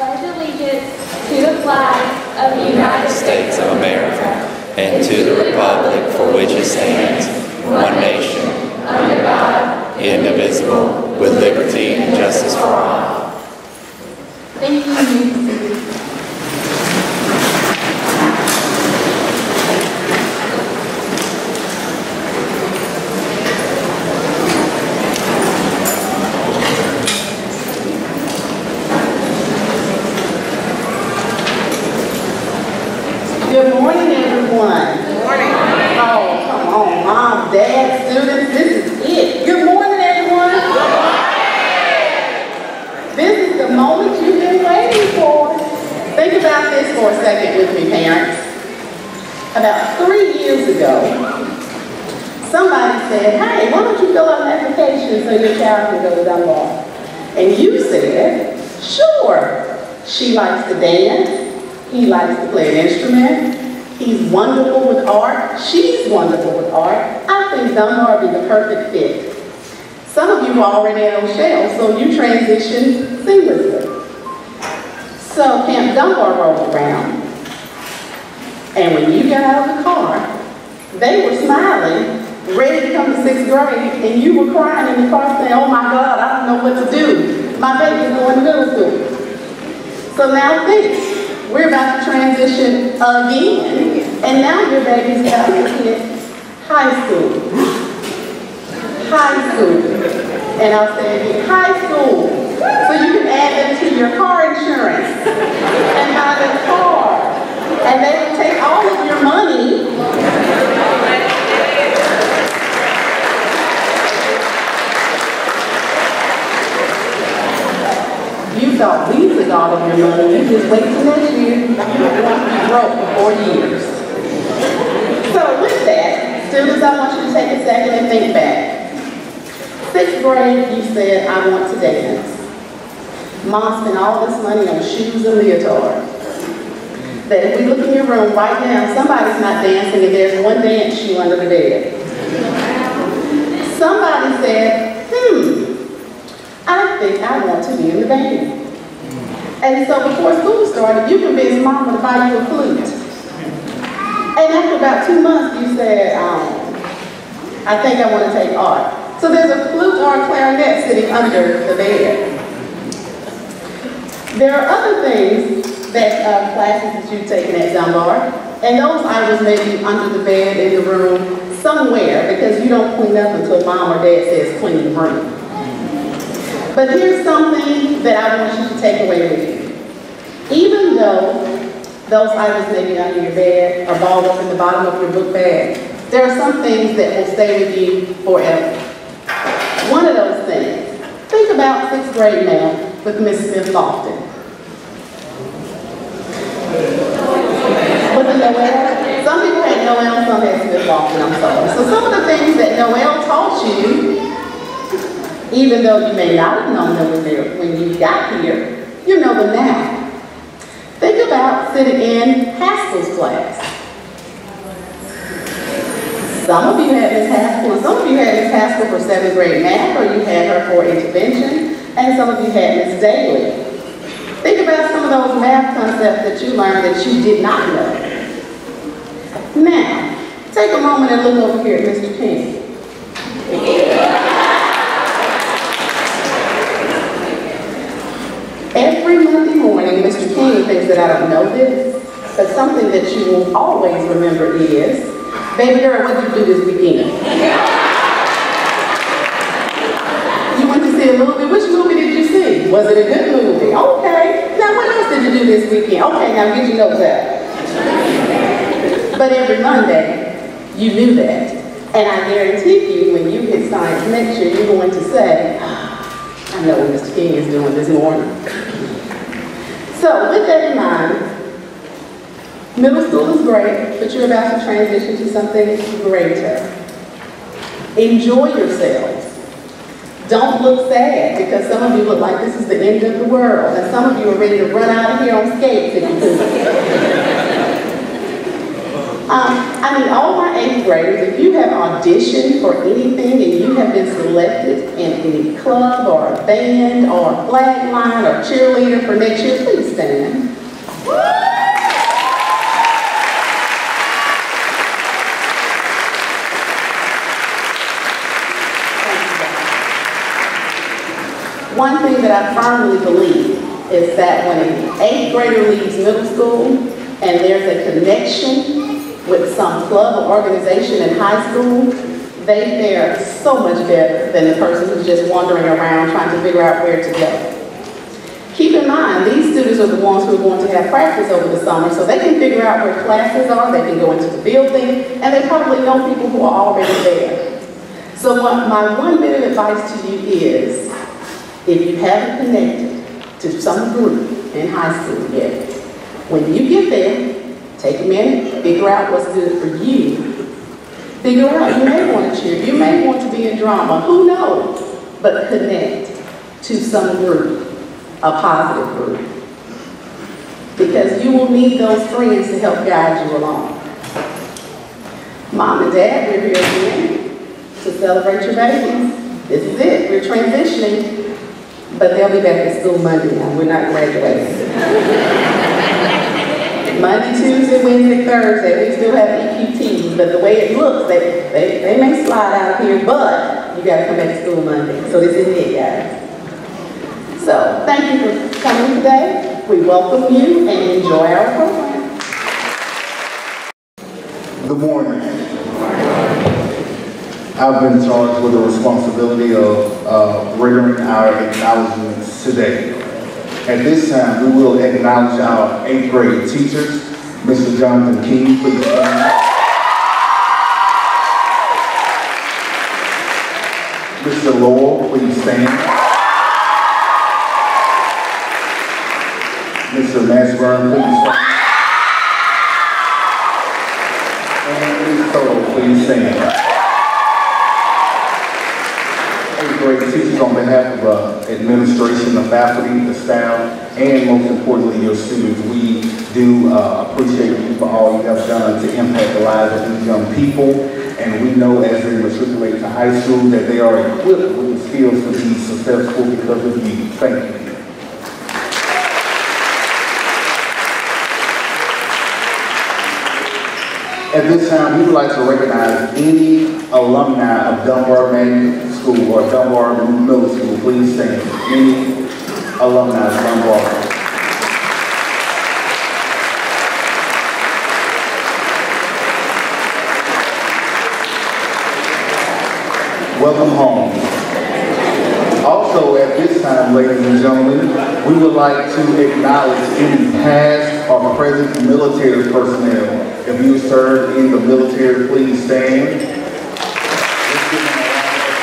pledge allegiance to the flag of the United States of America and to the republic for which it stands, one nation, under God, indivisible, with liberty and justice for all. Thank you. Good morning, everyone. Good morning. Oh, come on, Mom, Dad, students, this is it. Good morning, everyone. Good morning. This is the moment you've been waiting for. Think about this for a second with me, parents. About 3 years ago, somebody said, hey, why don't you fill out an application so your child can go to Dunbar? And you said, sure. She likes to dance. He likes to play an instrument. He's wonderful with art. She's wonderful with art. I think Dunbar would be the perfect fit. Some of you are already at O'Shell, so you transition seamlessly. So Camp Dunbar rolled around. And when you got out of the car, they were smiling, ready to come to 6th grade, and you were crying in the car saying, oh my God, I don't know what to do. My baby's going to middle school. So now think. We're about to transition again, and now your baby's about to hit high school. High school. And I'll say again, high school. So you can add them to your car insurance and buy them a car. And they will take all of your money. You thought we took all of your money. You just wait till next year. You're going to be broke for 4 years. So with that, students, I want you to take a second and think back. 6th grade, you said, I want to dance. Mom spent all this money on shoes and leotards. That if we look in your room right now, somebody's not dancing and there's one dance shoe under the bed. Somebody said, I think I want to be in the band. And so before school started, you convinced Mama to buy you a flute. And after about 2 months, you said, I think I want to take art. So there's a flute or a clarinet sitting under the bed. There are other things that classes that you've taken at Dunbar, and those items may be under the bed in the room somewhere because you don't clean up until Mom or Dad says clean the room. But here's something that I want you to take away with you. Even though those items may be under your bed or balled up in the bottom of your book bag, there are some things that will stay with you forever. One of those things, think about 6th grade now with Miss Smith Lofton. Was it Noelle? Some people had Noelle, some had Smith Lofton, I'm sorry. So some of the things that Noelle taught you, even though you may not have known them when you got here, you know them now. Think about sitting in Haskell's class. Some of you had Miss Haskell, and some of you had Miss Haskell for 7th grade math, or you had her for intervention, and some of you had Miss Daly. Think about some of those math concepts that you learned that you did not know. Now, take a moment and look over here at Mr. King. Every Monday morning, Mr. King thinks that I don't know this, but something that you will always remember is, baby girl, what did you do this weekend? You went to see a movie? Which movie did you see? Was it a good movie? Okay. Now what else did you do this weekend? Okay, now get your notes out. But every Monday, you knew that. And I guarantee you, when you hit science next year, you're going to say, I know what Mr. King is doing this morning. So with that in mind, middle school is great, but you're about to transition to something greater. Enjoy yourselves. Don't look sad, because some of you look like this is the end of the world, and some of you are ready to run out of here on skates if you could. I mean, all my 8th graders, if you have auditioned for anything and you have been selected in any club or a band or a flag line or cheerleader for next year, please please stand? One thing that I firmly believe is that when an 8th grader leaves middle school and there's a connection with some club or organization in high school, they fare so much better than the person who's just wandering around trying to figure out where to go. Keep in mind, these students are the ones who are going to have practice over the summer, so they can figure out where classes are, they can go into the building, and they probably know people who are already there. So my one bit of advice to you is, if you haven't connected to some group in high school yet, when you get there, take a minute, figure out what's good for you. Figure out, you may want to cheer, you may want to be in drama, who knows? But connect to some group, a positive group. Because you will need those friends to help guide you along. Mom and Dad, we're here again to celebrate your babies. This is it, we're transitioning. But they'll be back at school Monday now. We're not graduating. Monday, Tuesday, Wednesday, Thursday, we still have EQTs, but the way it looks, they may slide out of here, but you gotta come back to school Monday. So this is it, guys. So thank you for coming today. We welcome you and enjoy our program. Good morning. I've been charged with the responsibility of rendering our acknowledgments today. At this time, we will acknowledge our 8th grade teachers. Mr. Jonathan King, please stand. Mr. Lowell, please stand. Mr. Mashburn, please stand. And Ms. Toto, please stand. 8th grade teachers, on behalf of administration, the faculty, the staff, and most importantly your students, we do appreciate you for all you have done to impact the lives of these young people, and we know as they matriculate to high school that they are equipped with the skills to be successful because of you. Thank you. At this time, we would like to recognize any alumni of Dunbar Magnet School or Dunbar Middle School. Please stand. Any alumni of Dunbar. Welcome home. Also, at this time, ladies and gentlemen, we would like to acknowledge any past or present military personnel. If you served in the military, please stand. Let's give them a round of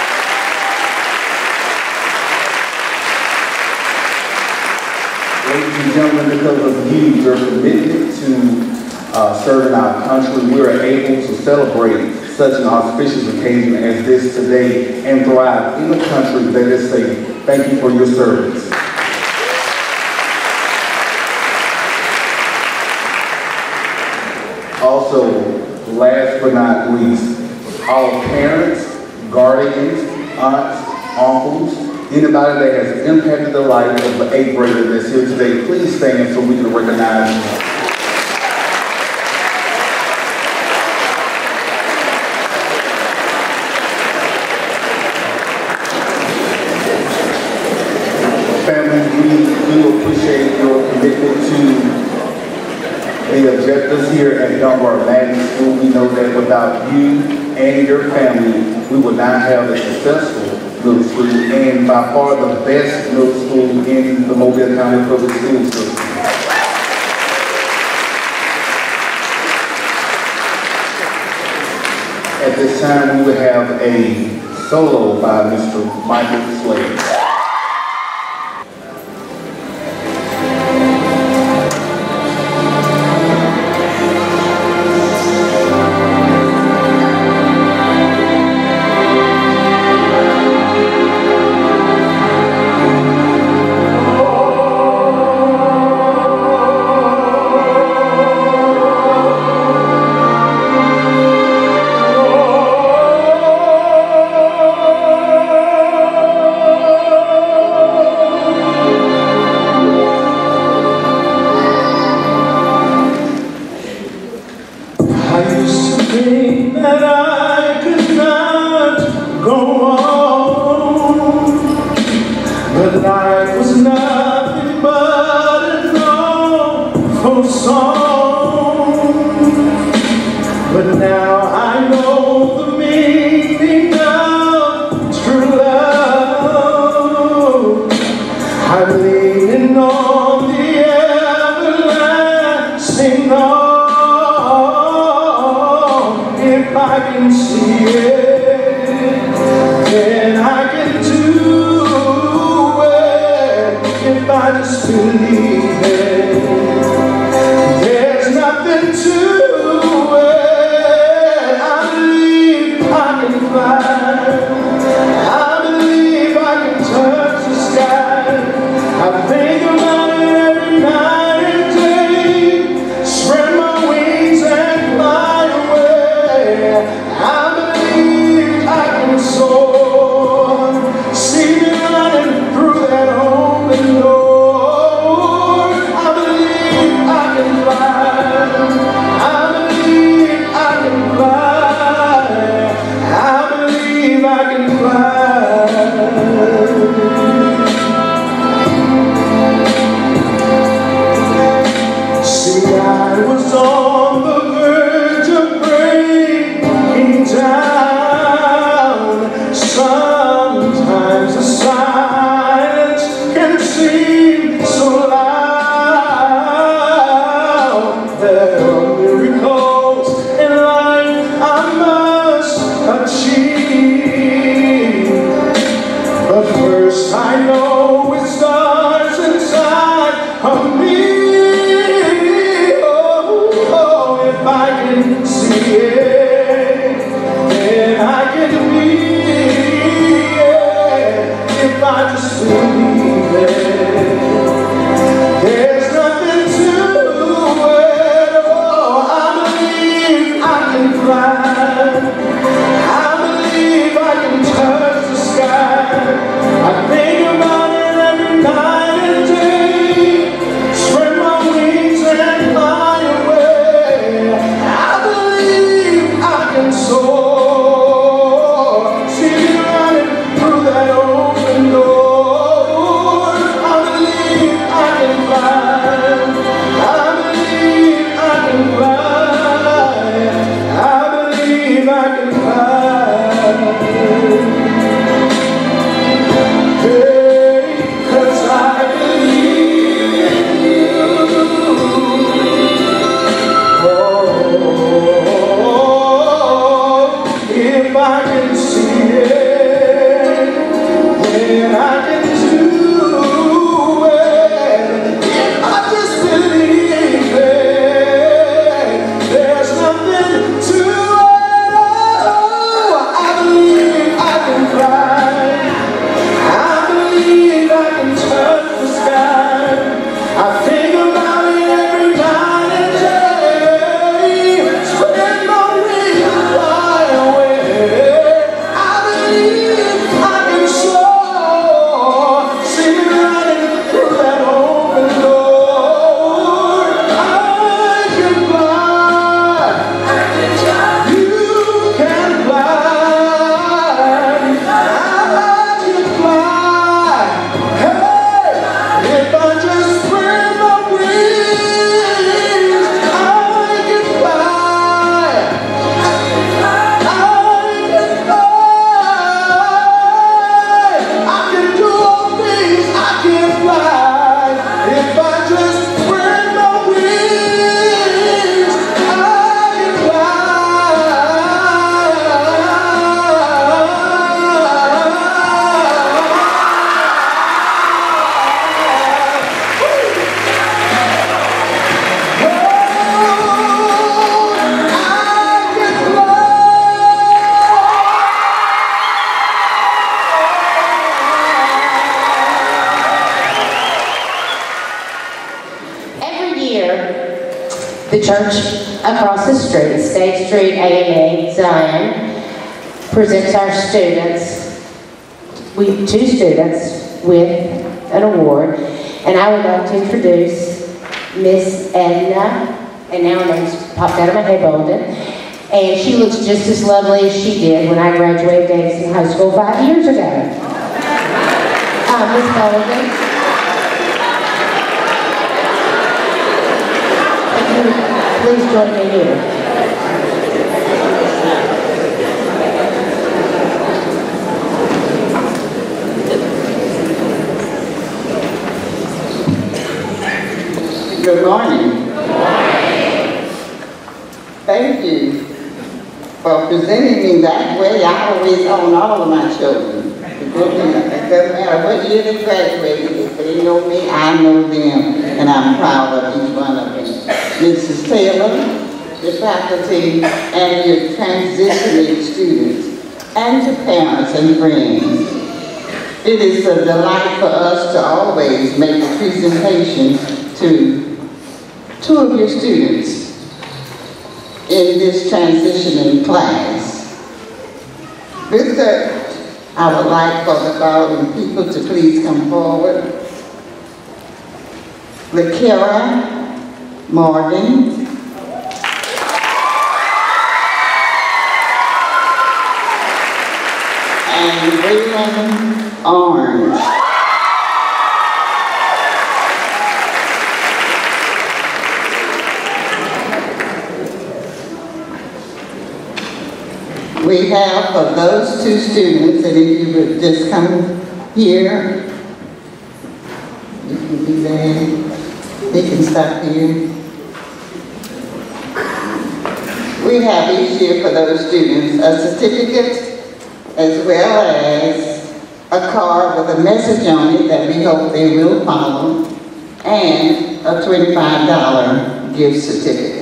applause. Ladies and gentlemen, because of you, your commitment to serving our country, we are able to celebrate such an auspicious occasion as this today and thrive in a country that is safe. Thank you for your service. Also, last but not least, all parents, guardians, aunts, uncles, anybody that has impacted the life of the 8th grader that's here today, please stand so we can recognize you. We do appreciate your commitment to the objectives here at Dunbar Magnet School. We know that without you and your family, we would not have a successful middle school and by far the best middle school in the Mobile County Public School System. At this time, we will have a solo by Mr. Michael Slade. for song, but now I know the meaning of true love. I'm leaning on the everlasting arm. If I can see it, then I can do it. If I just believe it, there's nothing to it. I believe I can fly. I believe I can touch the sky. I think about it every night and day. Spread my wings and fly away. I believe I can soar. See me running through that open door. I believe I can fly. I believe I can fly. I believe I can fly. See, I was on the verge of breaking down. Sometimes the silence can seem so loud. There are miracles in life I must achieve. But first I know it starts inside of me. If I can see it, then I can be it. If I just believe it, there's nothing to it. Oh, I believe I can fly. I believe I can touch the sky. I think about it every night and day. Spread my wings and fly away. I believe I can soar. See me running through that open door. I believe I can fly. I believe I can fly. I believe I can fly. Hey, 'cause I believe in you. If I can see it, then I can do it. If I just believe it, there's nothing to it. Oh, I believe I can fly. I believe I can touch the sky. I think about it every night and day. Spread my wings and fly away. I believe I can soar. See me running through that open door. I can fly. You can fly. I can fly. Hey, if I just spread my wings, I can fly. I can fly. I can do all things. I can fly. If I just spread my wings, I can Every year, the church across the street, State Street AME Zion, presents our students, two students, with an award. And I would like to introduce Miss Edna, and now her name's popped out of my head, Bolden. And she looks just as lovely as she did when I graduated Davidson High School 5 years ago. Miss Bolden. Please join me here. Good morning. Thank you for presenting me that way. I always own all of my children. It doesn't matter what year they graduated. If they know me, I know them. And I'm proud of each one of them. Mrs. Taylor, the faculty, and your transitioning students, and to parents and friends. It is a delight for us to always make a presentation to two of your students in this transitioning class. With that, I would like for the following people to please come forward. LaKara Morgan. And Raylan Orange. We have for those two students, and if you would just come here, you can be there, they can stop here. We have each year for those students a certificate as well as a card with a message on it that we hope they will follow, and a $25 gift certificate.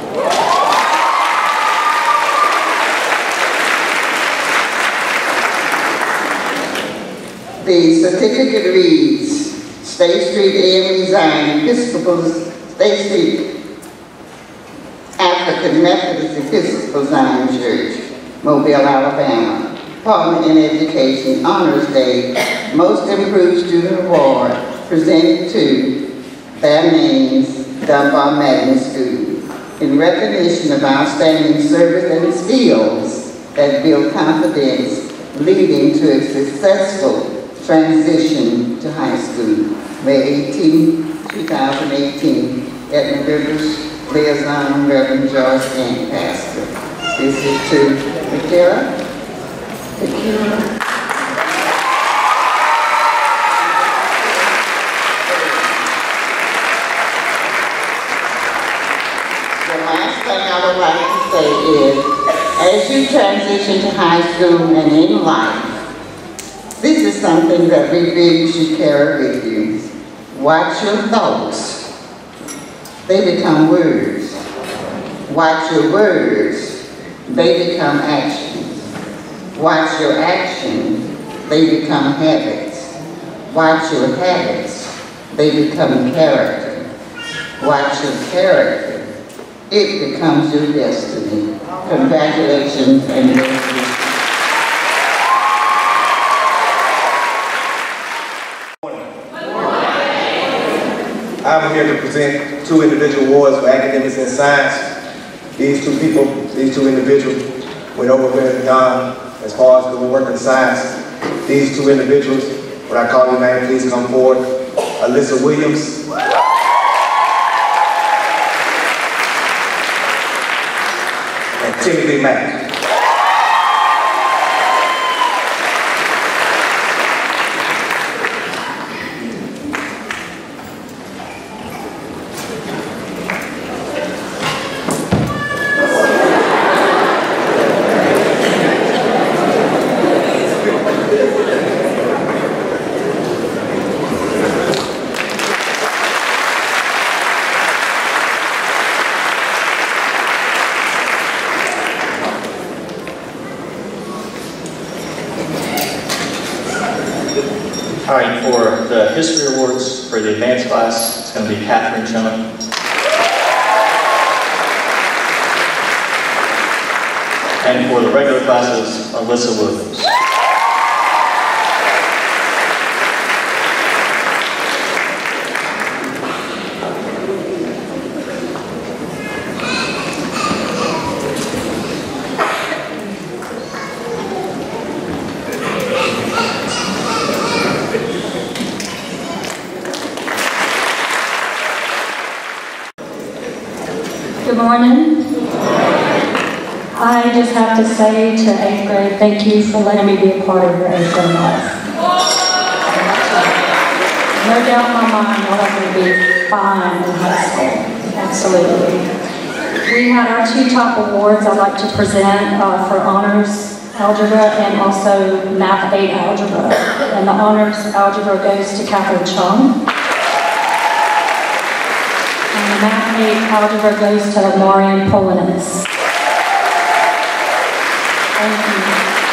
The certificate reads, State Street AME Zion Episcopal, State Street African Methodist Episcopal Zion Church, Mobile, Alabama. Partner in Education Honors Day, Most Improved Student Award, presented to their names, Dunbar Magnet Student, in recognition of outstanding service and skills that build confidence, leading to a successful transition to high school. May 18, 2018, Edmund Rivers Liaison, Reverend George Gann, Pastor. This is to LaKara. The last thing I would like to say is, as you transition to high school and in life, this is something that we really should carry with you. Watch your thoughts. They become words. Watch your words. They become actions. Watch your actions, they become habits. Watch your habits, they become character. Watch your character, it becomes your destiny. Congratulations and blessings. I'm here to present two individual awards for academics and science. These two individuals went over very young as far as the work in science. These two individuals, when I call your name, please come forward. Alyssa Williams. And Timothy Mack. All right, for the history awards for the advanced class, it's going to be Catherine Chung. And for the regular classes, Alyssa Williams. Good morning. I just have to say to 8th grade, thank you for letting me be a part of your 8th grade life. No doubt in my mind you'll have to be fine in high school. Absolutely. We had our 2 top awards I'd like to present for honors algebra and also math 8 algebra. And the honors algebra goes to Catherine Chung. And the math 8 algebra goes to Maureen Polinis. Thank you.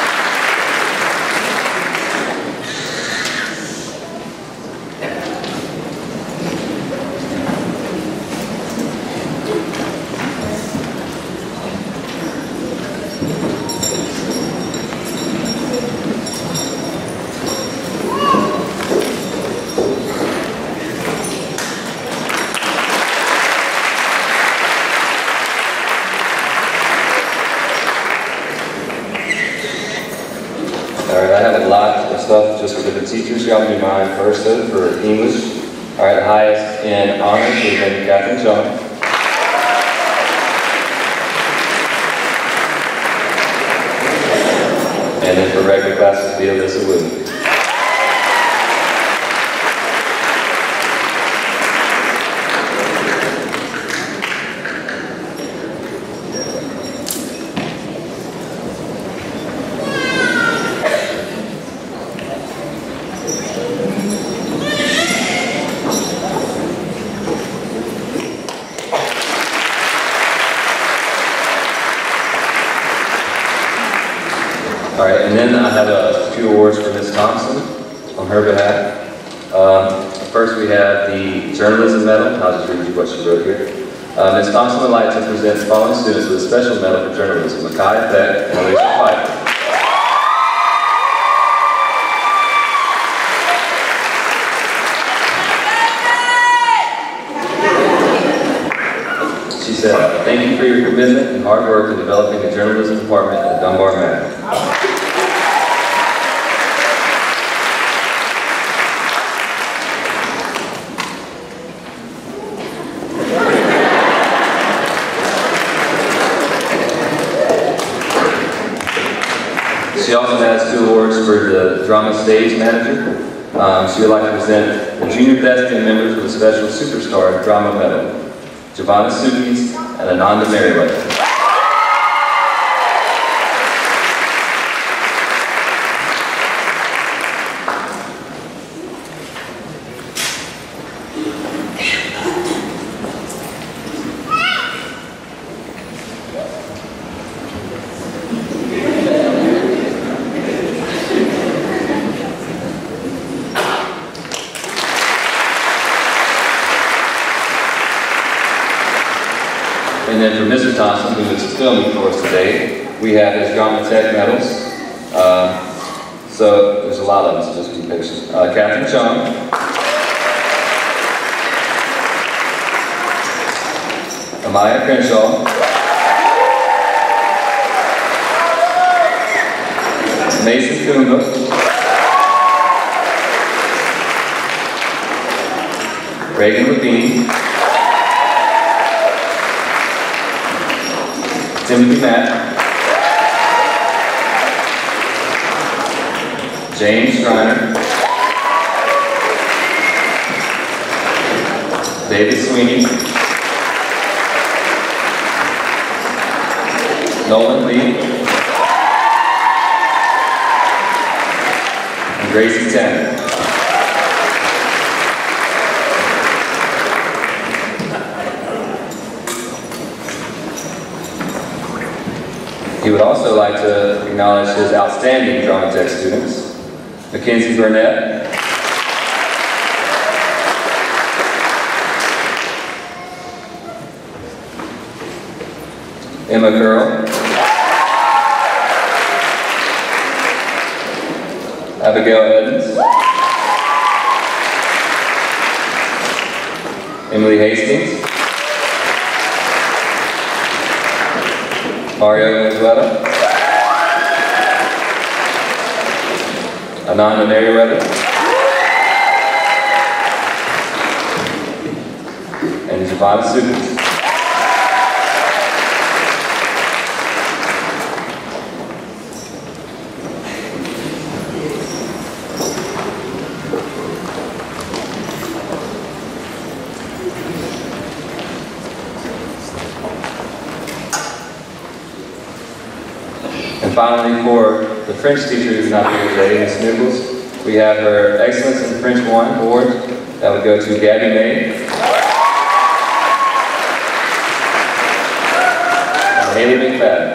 Just for the teachers, y'all do mine first though for English. All right, the highest in honors has been Catherine Chung. And then for regular classes, be Alyssa Wood. All right, and then I have a few awards for Ms. Thompson on her behalf. First we have the Journalism Medal. I'll just read you what she wrote here. Ms. Thompson would like to present the following students with a special medal for journalism: Micaiah Beck and Alicia Piper. She said, "Thank you for your commitment and hard work in developing the journalism department at Dunbar Manor." She also has 2 awards for the drama stage manager. She would like to present the junior thespian members with a special superstar drama medal: Giovanna Sukis and Ananda Merriweather. And then for Mr. Thompson, who is filming for us today, we have his Drama Tech medals. So there's a lot of them, so just be patient. Catherine Chung, Amaya Crenshaw, Mason Kumba, Reagan Levine, Timothy Matt, James Schreiner, David Sweeney, Nolan Lee, and Gracie Tanner. He would also like to acknowledge his outstanding Drama Tech students: Mackenzie Burnett, Emma Curl, Abigail Evans, Emily Hastings, Mario Venezuela, Ananda Merriweather, and Giovanna Sukis. And finally, for the French teacher who's not here today, Ms. Nichols, we have her Excellence in French 1 award. That would go to Gabby May. And Haley McFadden.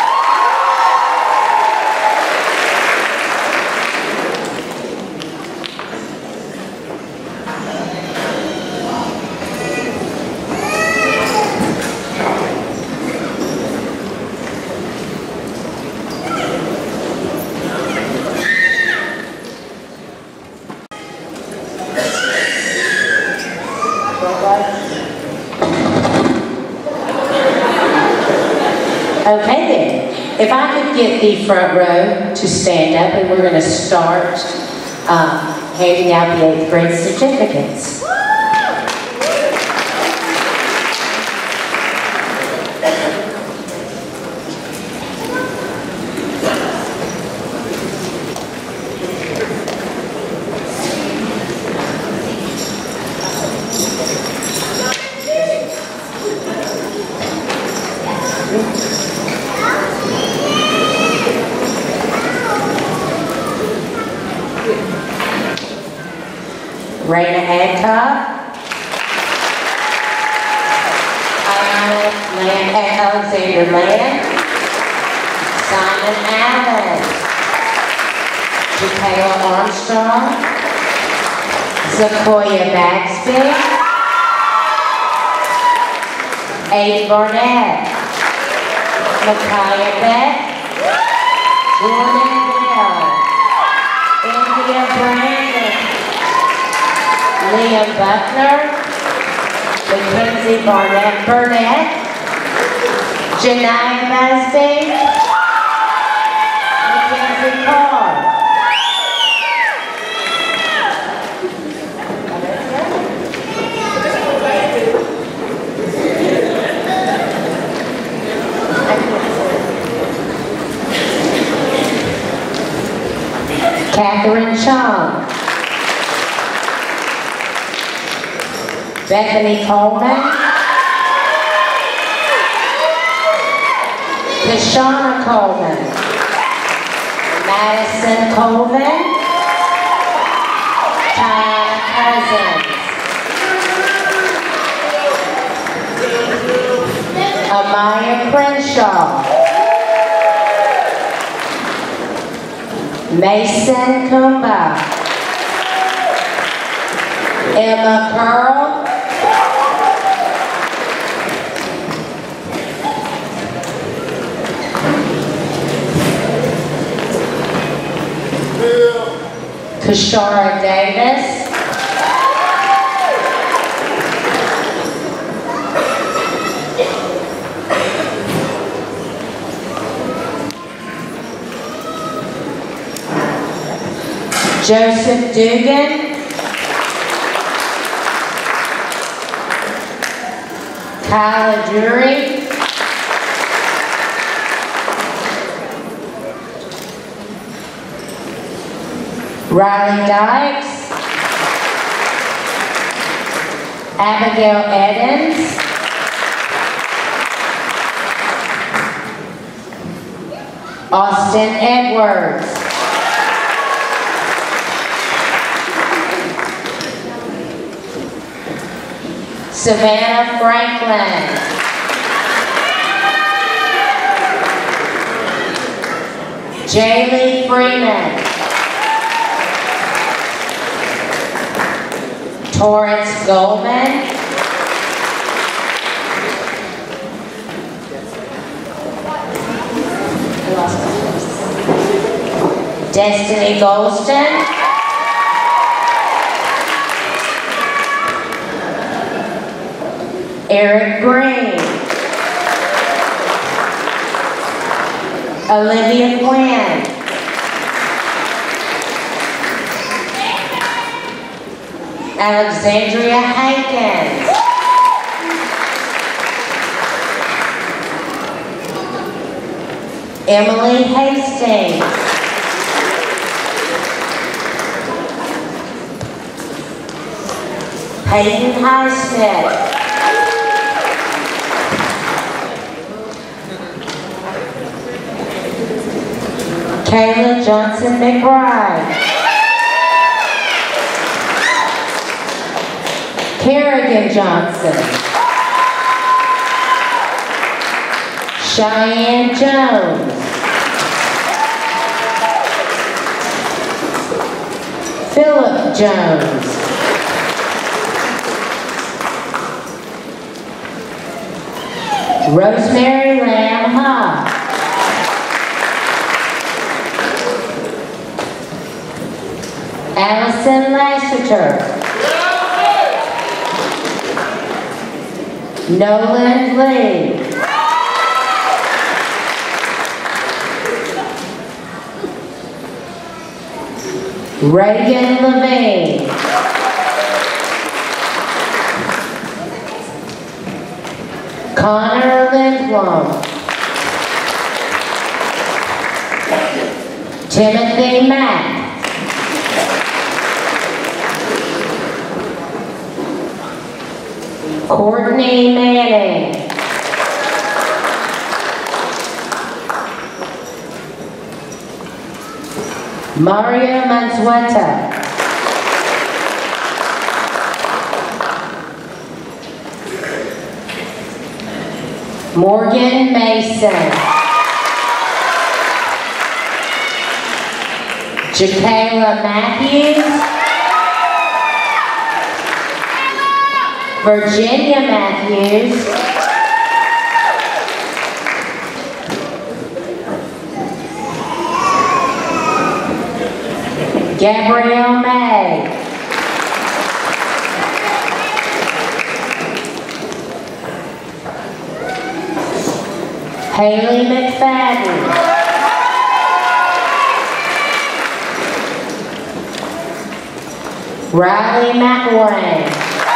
Okay then, if I could get the front row to stand up, and we're going to start handing out the 8th grade certificates. Raina Hancock, Alexander Land, Simon Allen, Jakayla Armstrong, Zakoya Baxby, Abe Barnett, Micaiah Beck, Jordan Bell, India Brandon, Liam Buckner, Mackenzie Burnett, Janiyah Busby, Mackenzie Carr. Catherine Chung, Bethany Coleman, Kashana Coleman, Madison Coleman, Tyana Cousins, Amaya Crenshaw, Mason Kumba, Emma Curl, Kashara Davis, Joseph Dugan, Kyla Drury, Riley Dykes, Abigail Edens, Austin Edwards, Savannah Franklin, Jaylee Freeman, Torrance Goldman, Destiny Golston, Eric Green, Olivia Quinn, Alexandria Hankins, Emily Hastings, Peyton Highsmith, Johnson McBride. Kerrigan Johnson. Cheyenne Jones. Philip Jones. Rosemary Lamb Huff. Allison Lassiter. Nolan Lee. Reagan Levine. Connor Lindblom. Timothy Mack. Courtney Manning. Mario Manzueta. Morgan Mason. Jakayla Matthews. Virginia Matthews. Gabrielle May. Haley McFadden. Riley McElwain.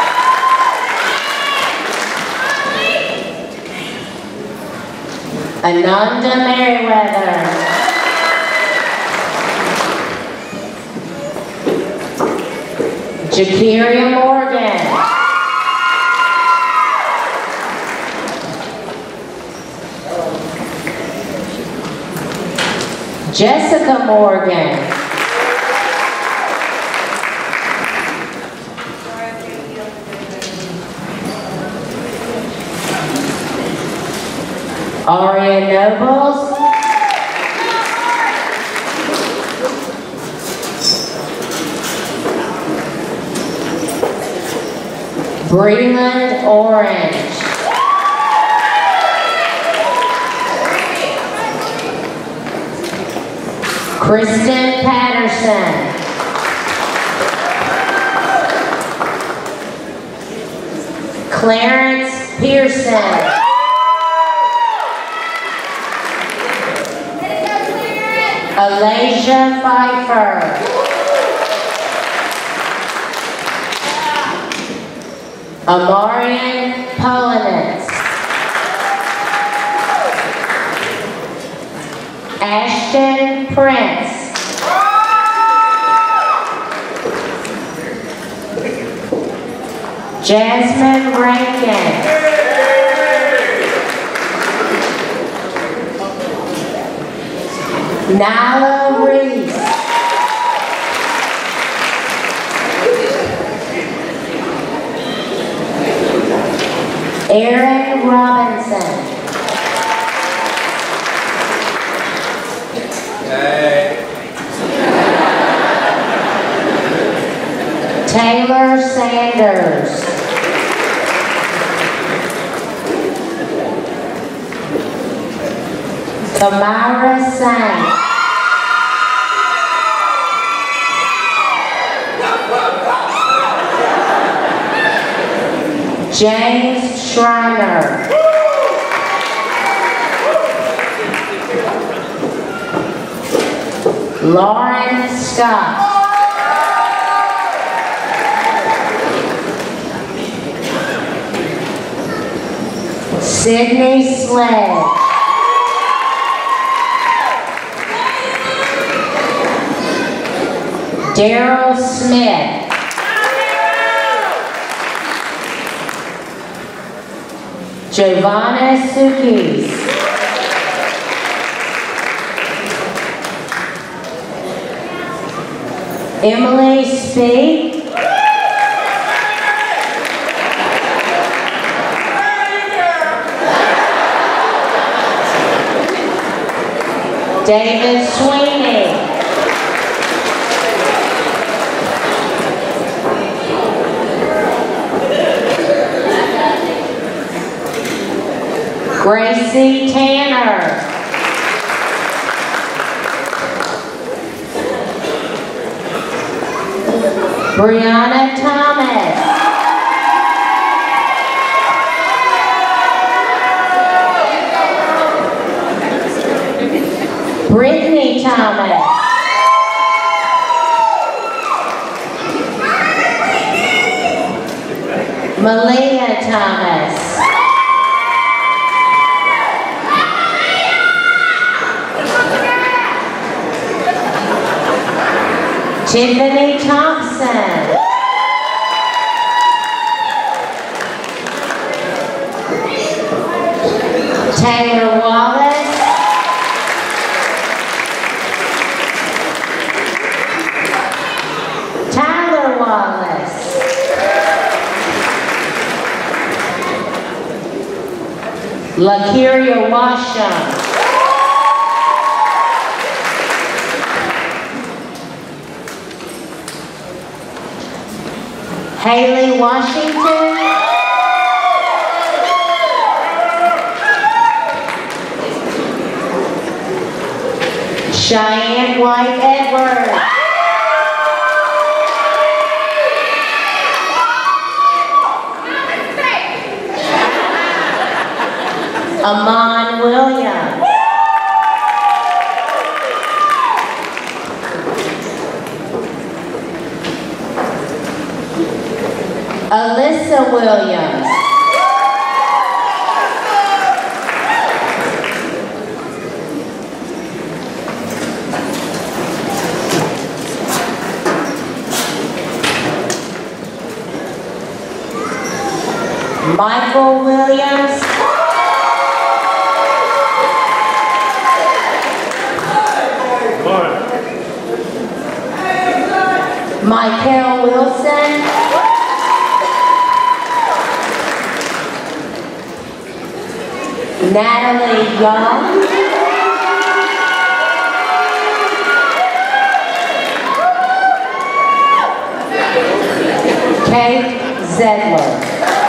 Ananda Merriweather. Jakiria Morgan. Jessica Morgan. Aria Nobles. Breland Orange. Kristen Patterson. Clarence Pearson. Alasia Pfeiffer. Amarian Polanitz. Ashton Prince. Jasmine Rankin. Nyla Reese. Aaron Robinson. Taylor Sanders. Tamara Saint. James Schreiner. Lauren Scott. Sydney Sledge. Daryl Smith. Giovanna Sukis. Emily Speak. David Sweeney. Gracie Tanner. Brianna Thomas. Brittany Thomas. Malia Thomas. Tiffany Thompson. Taylor Wallace. Tyler Wallace. Lakeria Washam. Haley Washington. Cheyenne White Edwards. Amon Williams. Alyssa Williams. Michael Williams. Michael Wilson. Natalie Young. Kate Zedler.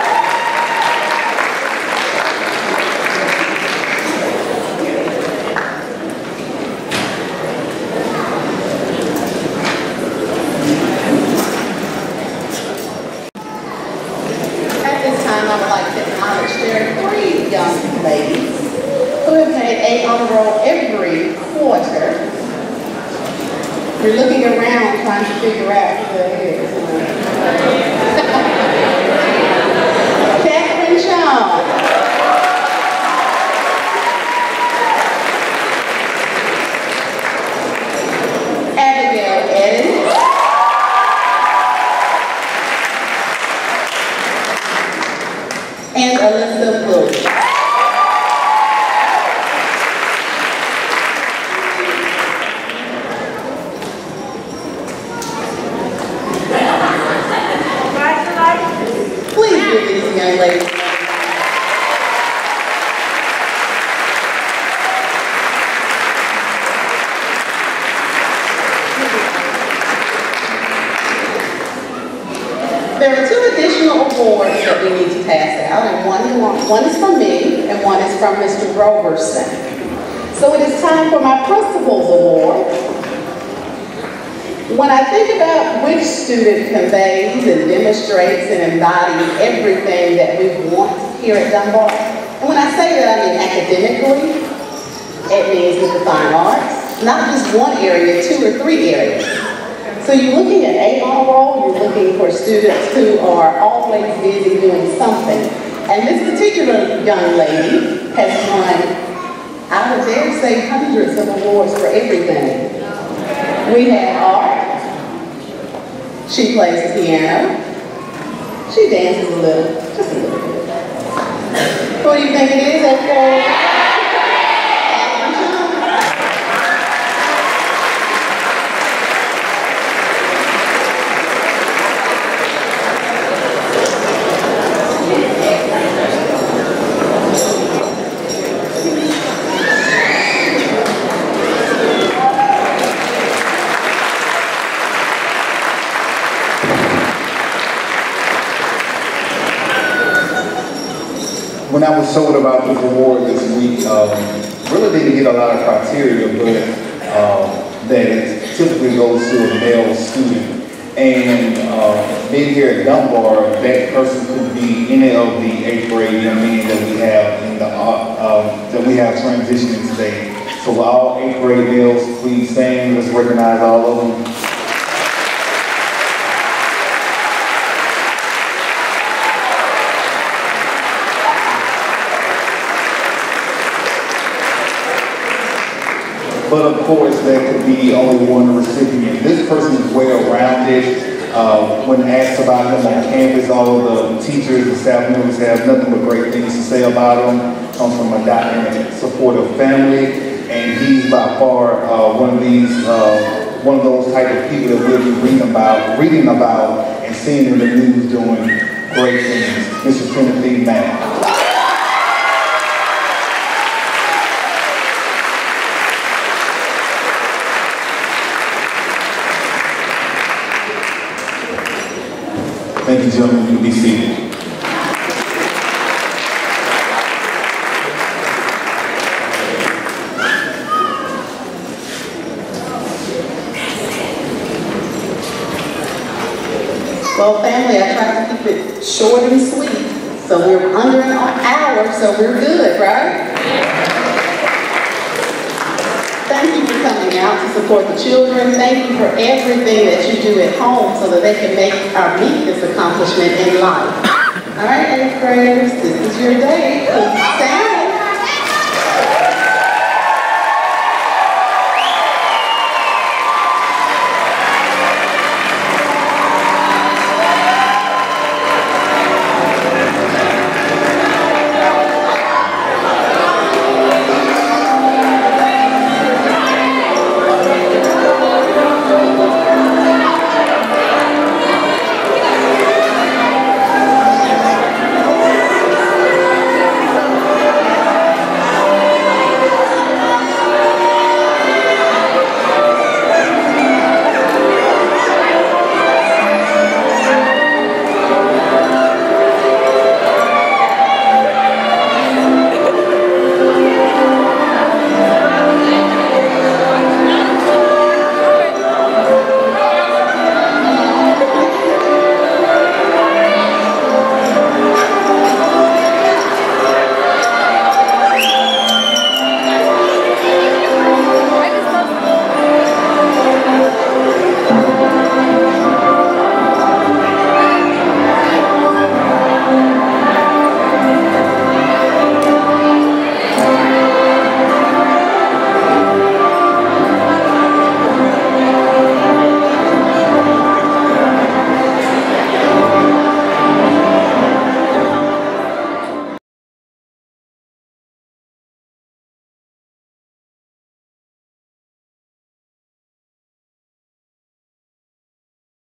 At this time, I would like to acknowledge there are 3 young ladies who have made a honor roll every quarter. You're looking around trying to figure out who that is. Catherine Shaw. Abigail Edens. And Alyssa Williams. Please give these young ladies. There are 2 additional awards that we need to pass out, and one is from me and one is from Mr. Roberson. So it is time for my Principal's Award. When I think about which student conveys and demonstrates and embodies everything that we want here at Dunbar, and when I say that, I mean academically, it means with the fine arts, not just one area, 2 or 3 areas. So you're looking at a honor roll, you're looking for students who are always busy doing something. And this particular young lady has won, I would dare say, hundreds of awards for everything. We have art. She plays the piano. She dances a little, just a little bit. Who do you think it is, okay? when I was told about this award this week, really didn't get a lot of criteria, but that it typically goes to a male student. And being here at Dunbar, that person could be any of the 8th grade young men that we have in the that we have transitioning today. So all 8th grade males, please stand. Let's recognize all of them. But of course, there could be only one recipient. This person is well-rounded. When asked about him on campus, all of the teachers and staff members have nothing but great things to say about him. Comes from a documented, supportive family, and he's by far one of those type of people that we'll be reading about, and seeing in the news doing great things. Mr. Timothy Mack. Thank you, gentlemen. You can be seated. Well, family, I tried to keep it short and sweet. So we're under an hour, so we're good, right? Thank you for coming out to support the children. Thank you for everything that you do at home so that they can meet this accomplishment in life. All right, 8th graders, this is your day.